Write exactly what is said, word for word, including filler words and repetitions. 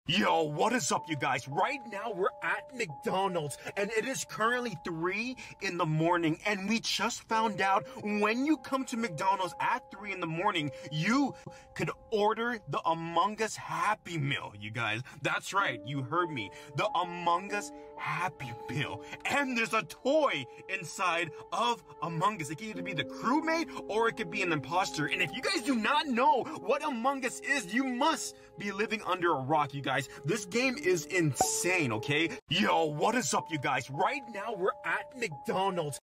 Yo, what is up, you guys? Right now, we're at McDonald's, and it is currently three in the morning, and we just found out when you come to McDonald's at three in the morning, you could order the Among Us Happy Meal, you guys. That's right, you heard me. The Among Us Happy Meal. And there's a toy inside of Among Us. It can either be the crewmate, or it could be an imposter. And if you guys do not know what Among Us is, you must be living under a rock, you guys. This game is insane, okay? Yo, what is up, you guys? Right now, we're at McDonald's.